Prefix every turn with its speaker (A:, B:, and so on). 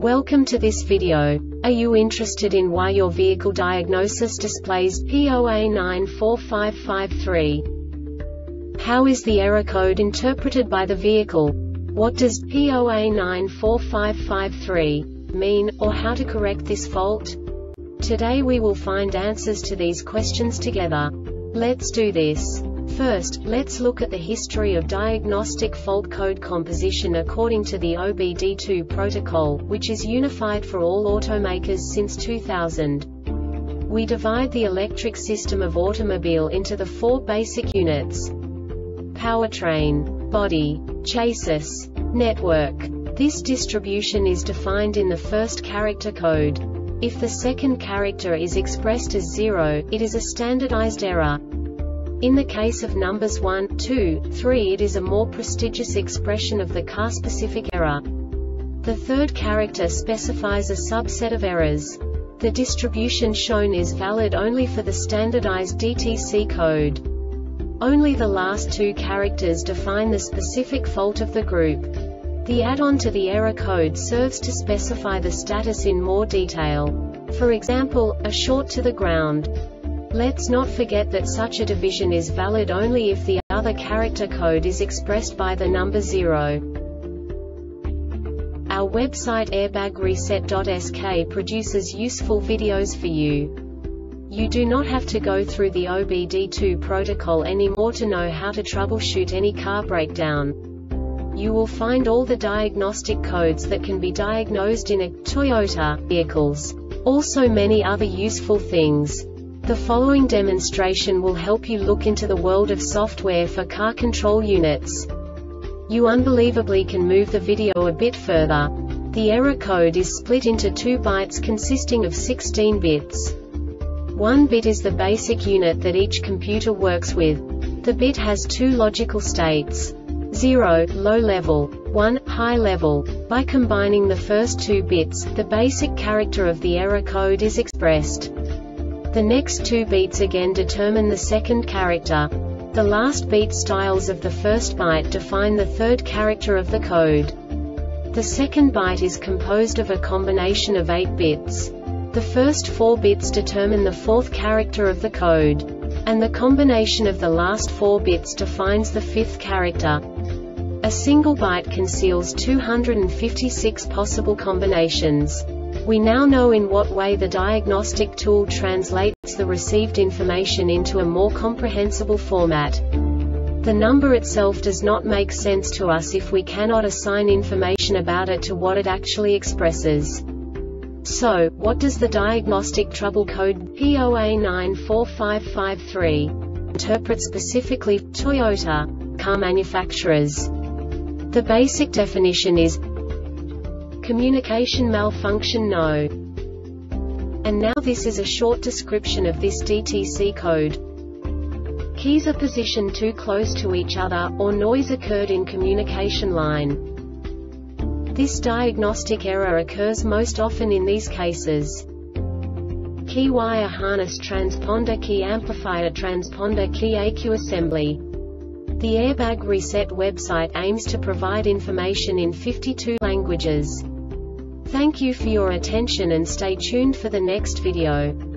A: Welcome to this video. Are you interested in why your vehicle diagnosis displays P0A94553? How is the error code interpreted by the vehicle? What does P0A94553 mean, or how to correct this fault? Today we will find answers to these questions together. Let's do this. First, let's look at the history of diagnostic fault code composition according to the OBD2 protocol, which is unified for all automakers since 2000. We divide the electric system of automobile into the four basic units: powertrain, body, chassis, network. This distribution is defined in the first character code. If the second character is expressed as 0, it is a standardized error. In the case of numbers 1, 2, 3, it is a more prestigious expression of the car-specific error. The third character specifies a subset of errors. The distribution shown is valid only for the standardized DTC code. Only the last two characters define the specific fault of the group. The add-on to the error code serves to specify the status in more detail. For example, a short to the ground. Let's not forget that such a division is valid only if the other character code is expressed by the number 0. Our website airbagreset.sk produces useful videos for you. You do not have to go through the OBD2 protocol anymore to know how to troubleshoot any car breakdown. You will find all the diagnostic codes that can be diagnosed in a Toyota vehicles. Also many other useful things. The following demonstration will help you look into the world of software for car control units. You unbelievably can move the video a bit further. The error code is split into 2 bytes consisting of 16 bits. 1 bit is the basic unit that each computer works with. The bit has 2 logical states: 0, low level, 1, high level. By combining the first 2 bits, the basic character of the error code is expressed. The next 2 beats again determine the second character. The last beat styles of the first byte define the third character of the code. The second byte is composed of a combination of 8 bits. The first 4 bits determine the fourth character of the code. And the combination of the last 4 bits defines the fifth character. A single byte conceals 256 possible combinations. We now know in what way the diagnostic tool translates the received information into a more comprehensible format. The number itself does not make sense to us if we cannot assign information about it to what it actually expresses. So, what does the diagnostic trouble code P0A94553 interpret specifically for Toyota car manufacturers? The basic definition is communication malfunction no. And now this is a short description of this DTC code. Keys are positioned too close to each other, or noise occurred in communication line. This diagnostic error occurs most often in these cases: key wire harness transponder, key amplifier transponder, key ECU assembly. The Airbag Reset website aims to provide information in 52 languages. Thank you for your attention and stay tuned for the next video.